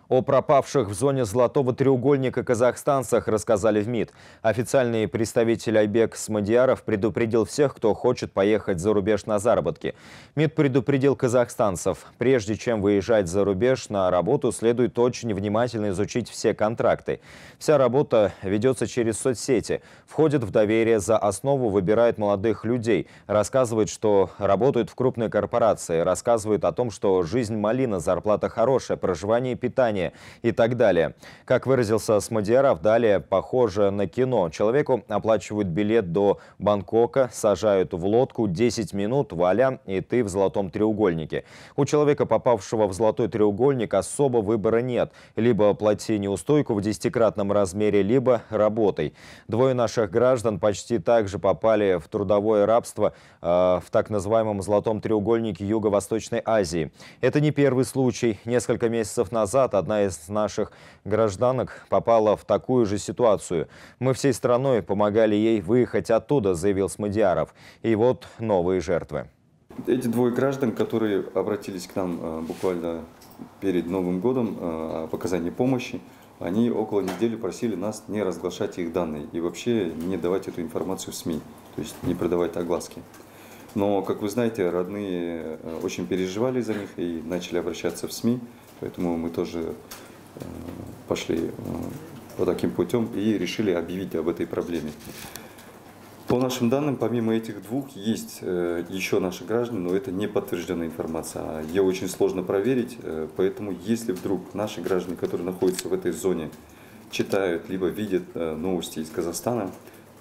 О пропавших в зоне Золотого треугольника казахстанцах рассказали в МИД. Официальный представитель Айбек Смадияров предупредил всех, кто хочет поехать за рубеж на заработки. МИД предупредил казахстанцев, прежде чем выезжать за рубеж на работу, следует очень внимательно изучить все контракты. Вся работа ведется через соцсети, входит в доверие, за основу выбирает молодых людей, рассказывает, что работают в крупной корпорации, рассказывает о том, что жизнь малина, зарплата хорошая, проживание и питание и так далее. Как выразился Смадияров, далее похоже на кино. Человеку оплачивают билет до Бангкока, сажают в лодку, 10 минут, вуаля, и ты в золотом треугольнике. У человека, попавшего в золотой треугольник, особо выбора нет. Либо плати неустойку в 10-кратном размере, либо работай. Двое наших граждан почти так же попали в трудовое рабство в так называемом золотом треугольнике Юго-Восточной Азии. Это не первый случай. Несколько месяцев назад одна из наших гражданок попала в такую же ситуацию. Мы всей страной помогали ей выехать оттуда, заявил Смадияров. И вот новые жертвы. Эти двое граждан, которые обратились к нам буквально перед Новым годом о оказании помощи, они около недели просили нас не разглашать их данные и вообще не давать эту информацию в СМИ, то есть не продавать огласки. Но, как вы знаете, родные очень переживали за них и начали обращаться в СМИ, поэтому мы тоже пошли по таким путем и решили объявить об этой проблеме. По нашим данным, помимо этих двух, есть еще наши граждане, но это не подтвержденная информация. Ее очень сложно проверить, поэтому если вдруг наши граждане, которые находятся в этой зоне, читают либо видят новости из Казахстана,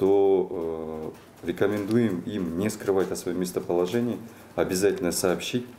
то рекомендуем им не скрывать о своем местоположении, обязательно сообщить